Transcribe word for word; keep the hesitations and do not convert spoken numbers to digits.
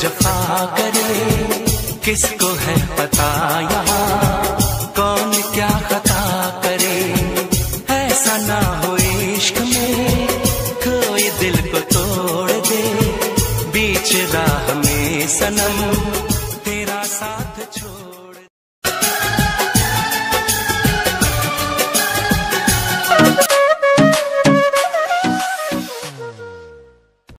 जफा करे, किसको है पता यहाँ कौन क्या खता करे। ऐसा ना हो इश्क में कोई दिल को तोड़ दे, बीच राह में सनम तेरा साथ छोड़